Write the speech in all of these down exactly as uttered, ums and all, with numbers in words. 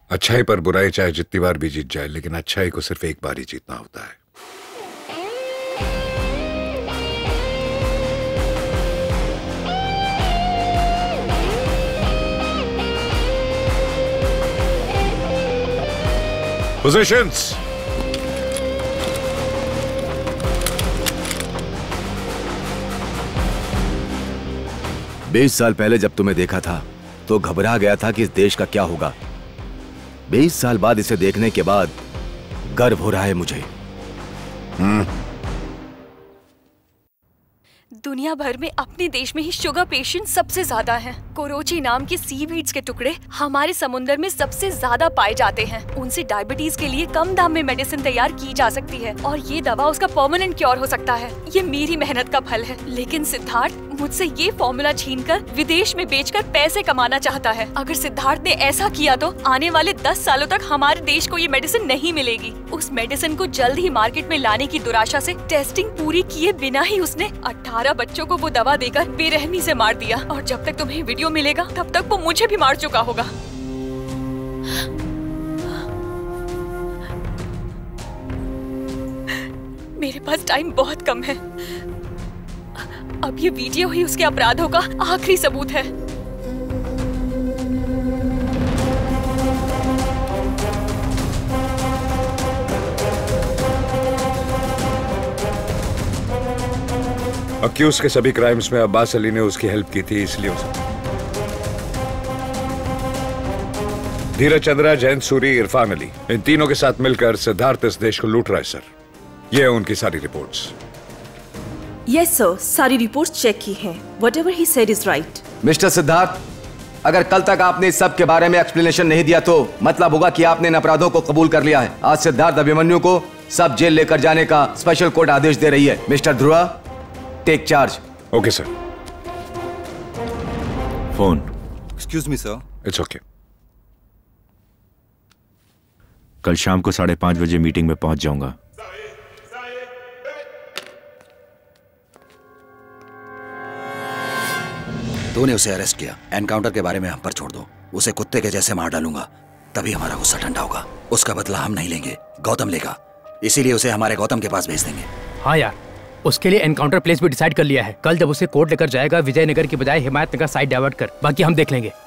अच्छाई पर बुराई चाहे जितनी बार भी जीत जाए, लेकिन अच्छाई को सिर्फ एक बार ही जीतना होता है। पोजीशंस। बीस साल पहले जब तुम्हें देखा था तो घबरा गया था कि इस देश का क्या होगा। बीस साल बाद इसे देखने के बाद गर्व हो रहा है मुझे। हम्म। दुनिया भर में अपने देश में ही शुगर पेशेंट सबसे ज्यादा हैं। कोरोची नाम के सी वीड्स के टुकड़े हमारे समुद्र में सबसे ज्यादा पाए जाते हैं। उनसे डायबिटीज के लिए कम दाम में मेडिसिन तैयार की जा सकती है और ये दवा उसका परमानेंट क्योर हो सकता है। ये मेरी मेहनत का फल है, लेकिन सिद्धार्थ मुझसे ये फॉर्मूला छीनकर विदेश में बेचकर पैसे कमाना चाहता है। अगर सिद्धार्थ ने ऐसा किया तो आने वाले दस सालों तक हमारे देश को ये मेडिसिन नहीं मिलेगी। उस मेडिसिन को जल्द ही मार्केट में लाने की दुराशा से टेस्टिंग पूरी किए बिना ही उसने अठारह बच्चों को वो दवा देकर बेरहमी से मार दिया। और जब तक तुम्हें वीडियो मिलेगा तब तक वो मुझे भी मार चुका होगा। मेरे पास टाइम बहुत कम है। अब ये वीडियो ही उसके अपराधों का आखिरी सबूत है। अक्यूज के सभी क्राइम्स में अब्बास अली ने उसकी हेल्प की थी, इसलिए उसे धीरज चंद्रा, जयंत सूरी, इरफान अली, इन तीनों के साथ मिलकर सिद्धार्थ इस देश को लूट रहा है सर। ये है उनकी सारी रिपोर्ट्स। यस सर, सारी रिपोर्ट्स चेक की हैं। Whatever he said is right. Mister Siddharth, अगर कल तक आपने इस सब के बारे में एक्सप्लेनेशन नहीं दिया तो मतलब होगा कि आपने इन अपराधों को कबूल कर लिया है। आज सिद्धार्थ अभिमन्यु को सब जेल लेकर जाने का स्पेशल कोर्ट आदेश दे रही है। Mister Dhruva, take charge. Okay sir. Phone. Excuse me sir. It's okay. कल शाम को साढ़े पांच बजे मीटिंग में पहुंच जाऊंगा। तूने उसे अरेस्ट किया, एनकाउंटर के बारे में हम पर छोड़ दो। उसे कुत्ते के जैसे मार डालूंगा, तभी हमारा गुस्सा ठंडा होगा। उसका बदला हम नहीं लेंगे, गौतम लेगा। इसीलिए उसे हमारे गौतम के पास भेज देंगे। हाँ यार, उसके लिए एनकाउंटर प्लेस भी डिसाइड कर लिया है। कल जब उसे कोर्ट लेकर जाएगा, विजयनगर की बजाय हिमायतनगर साइड डाइवर्ट कर, बाकी हम देख लेंगे।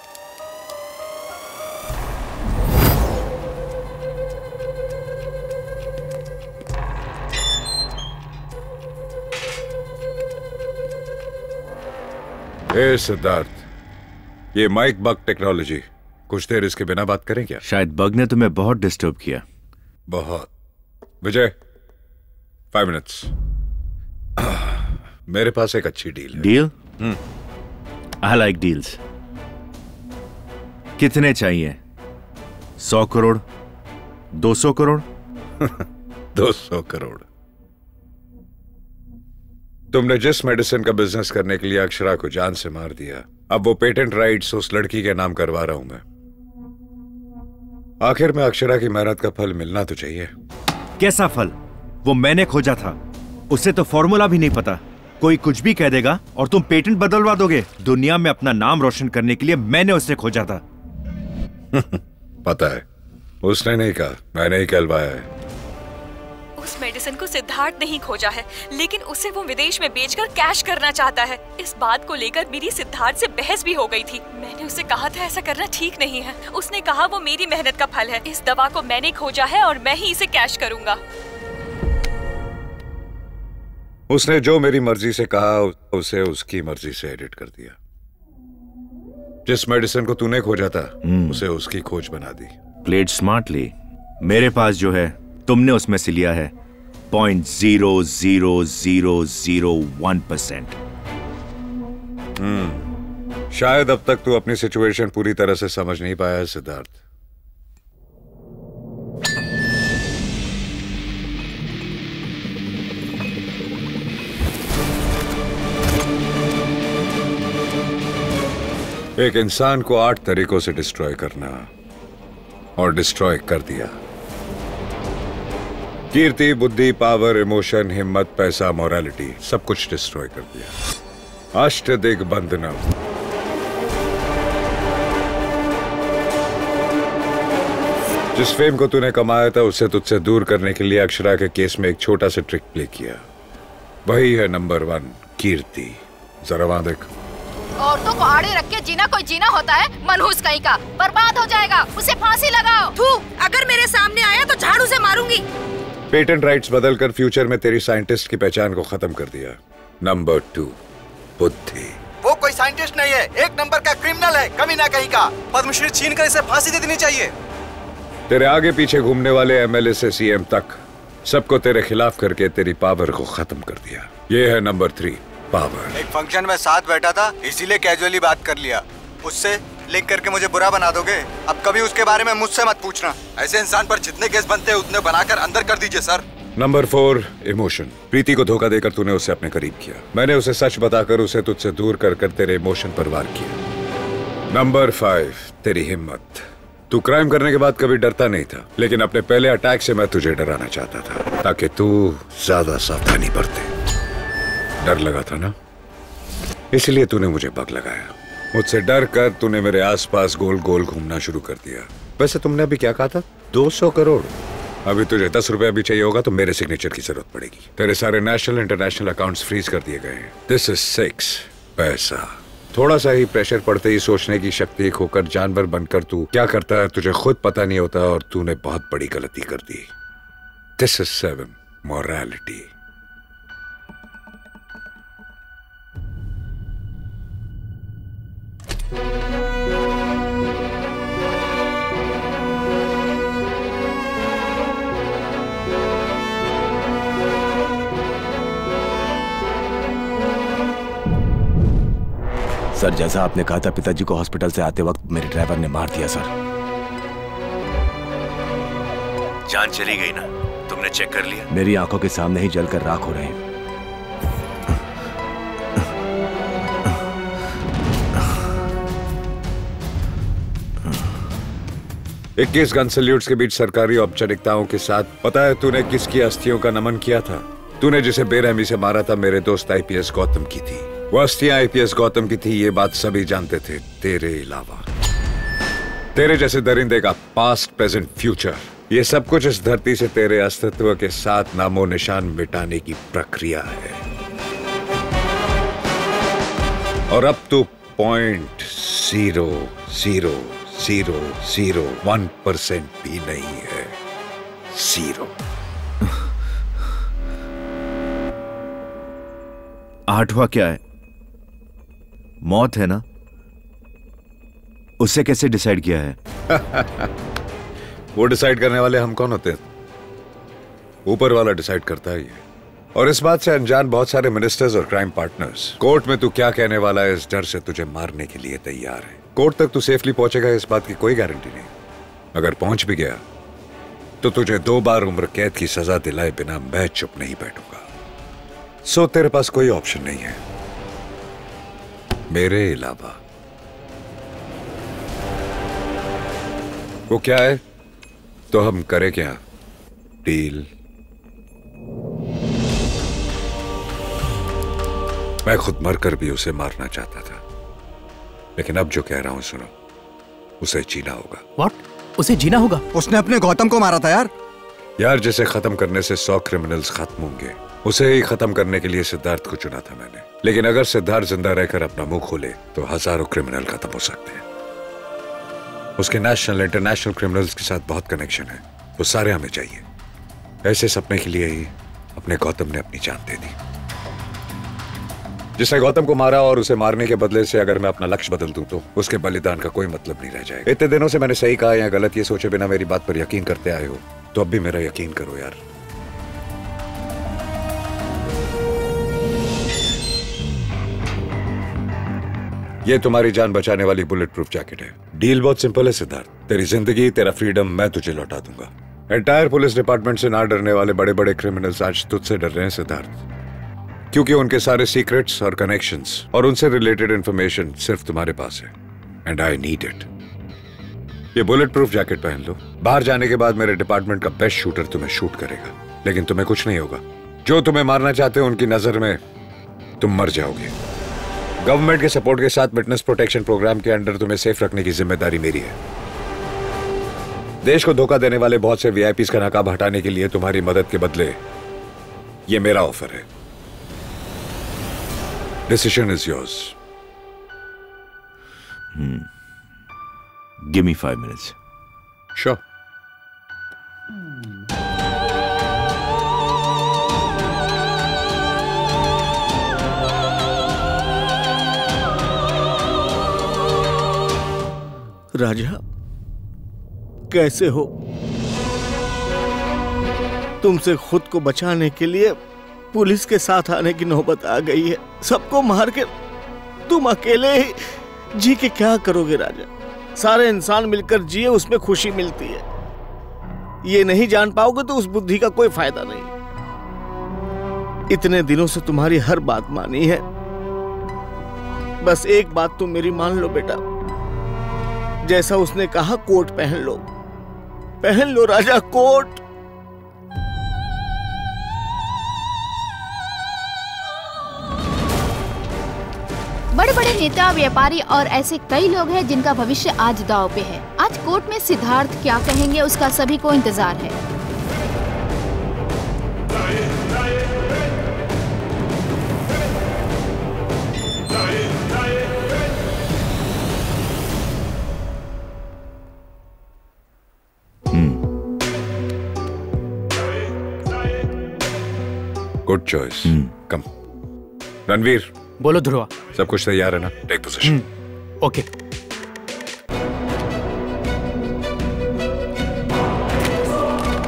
ए सिद्धार्थ, ये माइक बग टेक्नोलॉजी, कुछ देर इसके बिना बात करें क्या? शायद बग ने तुम्हें बहुत डिस्टर्ब किया। बहुत। Vijay, five minutes. मेरे पास एक अच्छी डील है। डील? I like deals. कितने चाहिए? सौ करोड़? दो सौ करोड़? दो सौ करोड़। तुमने जिस मेडिसिन का बिजनेस करने के लिए अक्षरा को जान से मार दिया, अब वो पेटेंट राइट्स उस लड़की के नाम करवा रहा हूं मैं। आखिर में अक्षरा की मेहनत का फल मिलना तो चाहिए। कैसा फल? वो मैंने खोजा था, उसे तो फॉर्मूला भी नहीं पता। कोई कुछ भी कह देगा और तुम पेटेंट बदलवा दोगे। दुनिया में अपना नाम रोशन करने के लिए मैंने उसे खोजा था। पता है, उसने नहीं कहा, मैंने ही कहलवाया है। उस मेडिसिन को सिद्धार्थ नहीं खोजा है, लेकिन उसे वो विदेश में बेचकर कैश करना चाहता है। इस बात को लेकर मेरी सिद्धार्थ से बहस भी हो गई थी। मैंने उसे कहा था ऐसा करना ठीक नहीं है। उसने कहा वो मेरी मेहनत का फल है। इस दवा को मैंने खोजा है और मैं ही इसे कैश करूंगा। उसने जो मेरी मर्जी से कहा, उसे उसकी मर्जी से एडिट कर दिया। जिस मेडिसिन को तूने खोजा था, उसे उसकी खोज बना दी। Played smartly. मेरे पास जो है तुमने उसमें से लिया है point zero zero zero zero one percent. हम्म शायद अब तक तू अपनी सिचुएशन पूरी तरह से समझ नहीं पाया है सिद्धार्थ। एक इंसान को आठ तरीकों से डिस्ट्रॉय करना, और डिस्ट्रॉय कर दिया। कीर्ति, बुद्धि, पावर, इमोशन, हिम्मत, पैसा, मोरालिटी, सब कुछ डिस्ट्रॉय कर दिया। अष्टदिग्बंधनम। जिस फेम को तूने कमाया था उसे तुझसे दूर करने के लिए अक्षरा के केस में एक छोटा सा ट्रिक प्ले किया। वही है नंबर वन कीर्ति। जरा वहां देख। औरतों को आड़े रख के जीना कोई जीना होता है? मनहूस कहीं का, बर्बाद हो जाएगा, उसे फांसी लगाओ। थू, अगर मेरे सामने आया तो झाड़ू से मारूंगी। पेटेंट राइट्स बदलकर फ्यूचर में तेरी साइंटिस्ट की पहचान को खत्म कर दिया। नंबर टू बुद्धि। वो कोई साइंटिस्ट नहीं है, एक नंबर का क्रिमिनल है, कमीना कहीं का। पद्मश्री छीन कर इसे फांसी दे देनी चाहिए। तेरे आगे पीछे घूमने वाले एमएलए से सीएम तक सबको तेरे खिलाफ करके तेरी पावर को खत्म कर दिया। ये है नंबर थ्री पावर। एक फंक्शन में साथ बैठा था, इसीलिए कैजुअली बात कर लिया। उससे लिंक करके मुझे बुरा बना दोगे? अब कभी उसके बारे में मुझसे मत पूछना। ऐसे इंसान पर जितने केस बनते हैं उतने बनाकर अंदर कर दीजिए sir. Number four emotion. Preeti को धोखा देकर तूने उसे अपने करीब किया। मैंने उसे सच बताकर उसे तुझसे दूर कर कर तेरे इमोशन पर वार किया। नंबर फाइव तेरी हिम्मत। तू क्राइम करने के बाद कभी डरता नहीं था, लेकिन अपने पहले अटैक से मैं तुझे डराना चाहता था ताकि तू ज्यादा सावधानी बरते। डर लगा था ना, इसलिए तूने मुझे बग लगाया। मुझसे डर कर तूने मेरे आसपास गोल गोल घूमना शुरू कर दिया। वैसे तुमने अभी क्या कहा था? दो सौ करोड़। अभी तुझे दस रुपए भी चाहिए होगा तो मेरे सिग्नेचर की जरूरत पड़ेगी। तेरे सारे नेशनल इंटरनेशनल अकाउंट्स फ्रीज कर दिए गए हैं। दिस इज सिक्स पैसा। थोड़ा सा ही प्रेशर पड़ते ही सोचने की शक्ति खोकर जानवर बनकर तू क्या करता है तुझे खुद पता नहीं होता, और तूने बहुत बड़ी गलती कर दी। This is seven morality. सर, जैसा आपने कहा था, पिताजी को हॉस्पिटल से आते वक्त मेरे ड्राइवर ने मार दिया सर। जान चली गई ना? तुमने चेक कर लिया? मेरी आंखों के सामने ही जलकर राख हो रहे हैं। इक्कीस गन सैल्यूट्स के बीच सरकारी औपचारिकताओं के साथ पता है तूने किसकी अस्थियों का नमन किया था? तूने जिसे बेरहमी से मारा था मेरे दोस्त आईपीएस गौतम की थी। वो अस्थियां आईपीएस गौतम की थी, ये बात सभी जानते थे तेरे अलावा। तेरे जैसे दरिंदे का पास्ट प्रेजेंट फ्यूचर, ये सब कुछ इस धरती से तेरे अस्तित्व के साथ नामो निशान मिटाने की प्रक्रिया है। और अब तो point zero zero zero zero one percent भी नहीं है। जीरो। आठवां क्या है? मौत है ना? उससे कैसे डिसाइड किया है? वो डिसाइड करने वाले हम कौन होते हैं? ऊपर वाला डिसाइड करता है ये। और इस बात से अनजान बहुत सारे मिनिस्टर्स और क्राइम पार्टनर्स कोर्ट में तू क्या कहने वाला है इस डर से तुझे मारने के लिए तैयार है। कोर्ट तक तू सेफली पहुंचेगा इस बात की कोई गारंटी नहीं। अगर पहुंच भी गया तो तुझे दो बार उम्र कैद की सजा दिलाए बिना मैं चुप नहीं बैठूंगा। सो तेरे पास कोई ऑप्शन नहीं है मेरे अलावा। वो क्या है तो हम करें क्या? डील? मैं खुद मरकर भी उसे मारना चाहता था, लेकिन अब जो कह रहा हूं सुनो, उसे जीना होगा। What? उसे जीना होगा? उसने अपने गौतम को मारा था यार। यार जिसे खत्म करने से सौ क्रिमिनल्स खत्म होंगे, उसे ही खत्म करने के लिए सिद्धार्थ को चुना था मैंने। लेकिन अगर सिद्धार्थ जिंदा रहकर अपना मुंह खोले तो हजारों क्रिमिनल खत्म हो सकते हैं। उसके नेशनल इंटरनेशनल क्रिमिनल्स के साथ बहुत कनेक्शन है, वो सारे हमें चाहिए। ऐसे सपने के लिए ही अपने गौतम ने अपनी जान दे दी। जिसने गौतम को मारा और उसे मारने के बदले से अगर मैं अपना लक्ष्य बदल दूं तो उसके बलिदान का कोई मतलब नहीं रह जाएगा। इतने दिनों से मैंने सही कहा या गलत ये सोचे बिना मेरी बात पर यकीन करते आए हो, तो अब भी मेरा यकीन करो यार। ये तुम्हारी जान बचाने वाली बुलेट प्रूफ जैकेट है। डील बहुत सिंपल है सिद्धार्थ, तेरी जिंदगी तेरा फ्रीडम मैं तुझे लौटा दूंगा। एंटायर पुलिस डिपार्टमेंट से ना डरने वाले बड़े बड़े क्रिमिनल्स आज तुझसे डर रहे हैं सिद्धार्थ, क्योंकि उनके सारे सीक्रेट्स और कनेक्शंस और उनसे रिलेटेड इंफॉर्मेशन सिर्फ तुम्हारे पास है। And I need it. ये बुलेट प्रूफ जैकेट पहन लो, बाहर जाने के बाद मेरे डिपार्टमेंट का बेस्ट शूटर तुम्हें शूट करेगा, लेकिन तुम्हें कुछ नहीं होगा। जो तुम्हें मारना चाहते हो उनकी नजर में तुम मर जाओगे। गवर्नमेंट के सपोर्ट के साथ विटनेस प्रोटेक्शन प्रोग्राम के अंडर तुम्हें सेफ रखने की जिम्मेदारी मेरी है। देश को धोखा देने वाले बहुत से वीआईपीज़ का नकाब हटाने के लिए तुम्हारी मदद के बदले ये मेरा ऑफर है। Decision is yours. Give me five minutes. Sure. Raja, कैसे हो? तुमसे खुद को बचाने के लिए पुलिस के साथ आने की नौबत आ गई है। सबको मार के तुम अकेले ही जी के क्या करोगे राजा? सारे इंसान मिलकर जिए, उसमें खुशी मिलती है। ये नहीं जान पाओगे तो उस बुद्धि का कोई फायदा नहीं। इतने दिनों से तुम्हारी हर बात मानी है, बस एक बात तुम मेरी मान लो बेटा। जैसा उसने कहा कोट पहन लो, पहन लो राजा कोट। बड़े बड़े नेता, व्यापारी और ऐसे कई लोग हैं जिनका भविष्य आज दांव पे है। आज कोर्ट में सिद्धार्थ क्या कहेंगे उसका सभी को इंतजार है। Good choice. कम। रणवीर, बोलो ध्रुवा। सब कुछ तैयार है ना? Take position. ओके।